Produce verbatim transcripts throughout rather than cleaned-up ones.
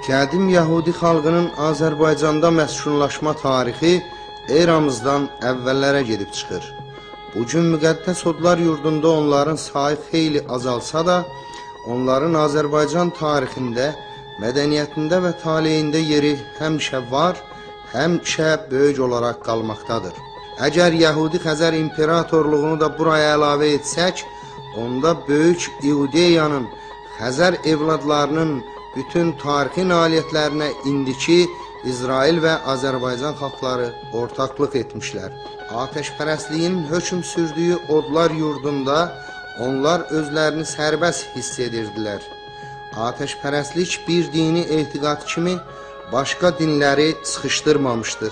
Qədim Yəhudi xalqının Azərbaycanda məskunlaşma tarixi eramızdan əvvəllərə gedib çıxır. Bugün müqəddəs odlar yurdunda onların sayı xeyli azalsa da, onların Azərbaycan tarixində, mədəniyyətində və taleyində yeri həmişə var, həmişə böyük olaraq qalmaqdadır. Əgər Yəhudi Xəzər İmperatorluğunu da buraya əlavə etsək, onda böyük İudeyanın, Xəzər evladlarının bütün tarixi nailiyyətlərinə indiki İsrail və Azərbaycan xalqları ortaqlıq etmişlər. Atəşpərəstliyin hökm sürdüyü odlar yurdunda onlar özlərini sərbəst hiss edirdilər. Atəşpərəstlik bir dini etiqad kimi başqa dinləri sıxışdırmamışdır.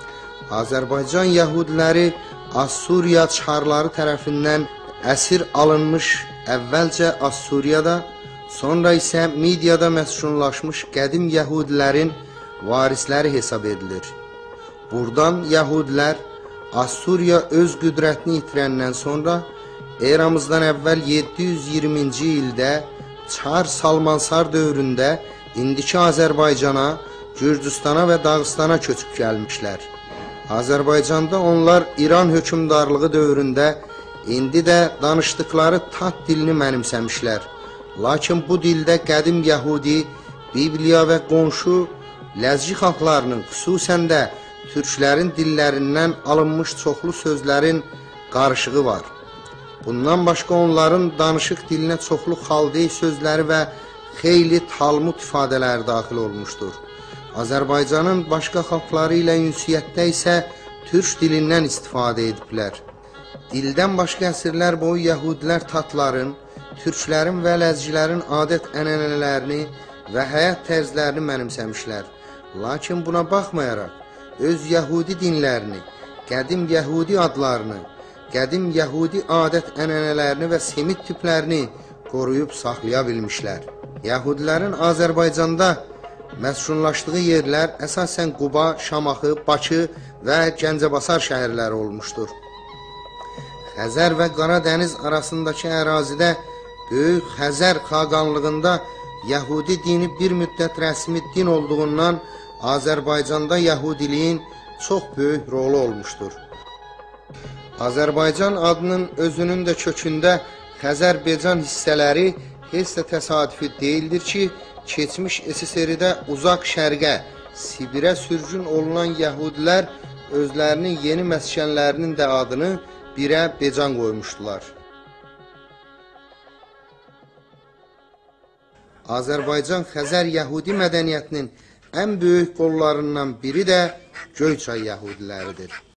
Azərbaycan Yəhudiləri Assuriya çarları tərəfindən əsir alınmış, əvvəlcə Assuriyada, sonra isə Midiyada məskunlaşmış qədim Yəhudilərin varisləri hesab edilir. Buradan Yəhudilər Assuriya öz qüdrətini itirəndən sonra eramızdan əvvəl yeddi yüz iyirminci ildə Çar Salmansar dövründə indiki Azərbaycana, Gürcüstana və Dağıstana köçüb gəlmişlər. Azərbaycanda onlar İran hökmdarlığı dövründə indi də danışdıkları tat dilini mənimsəmişlər. Lakin bu dildə qədim Yəhudi, Bibliya və qonşu ləzgi xalqlarının, xüsusən də türklərin dillərindən alınmış çoxlu sözlərin qarışığı var. Bundan başqa onların danışıq dilinə çoxlu xaldey sözləri və xeyli Talmud ifadələri daxil olmuşdur. Azərbaycanın başqa xalqları ilə ünsiyyətdə isə türk dilindən istifadə ediblər. Dildən başqa əsrlər boyu Yəhudilər tatların, türklərin və ləzgilərin adət-ənənələrini və həyat tərzlərini mənimsəmişlər. Lakin buna baxmayaraq, öz Yəhudi dinlərini, qədim Yəhudi adlarını, qədim Yəhudi adət-ənənələrini və semit tiplərini qoruyub saxlaya bilmişlər. Yəhudilərin Azərbaycanda məskunlaşdığı yerlər əsasən Quba, Şamaxı, Bakı və Gəncəbasar şəhərləri olmuşdur. Xəzər və Qaradəniz arasındakı ərazidə Böyük Xəzər xaqanlığında Yəhudi dini bir müddət rəsmi din olduğundan Azərbaycanda Yəhudiliyin çox böyük rolu olmuşdur. Azərbaycan adının özünün də kökündə Xəzərbecan hissələri heç də təsadüfi deyildir ki, keçmiş S S R-də uzaq şərqə, Sibirə sürgün olunan Yəhudilər özlərinin yeni məskənlərinin də adını birə Becan qoymuşdular. Azərbaycan Xəzər Yəhudi mədəniyyətinin ən böyük qollarından biri də Göyçay Yəhudiləridir.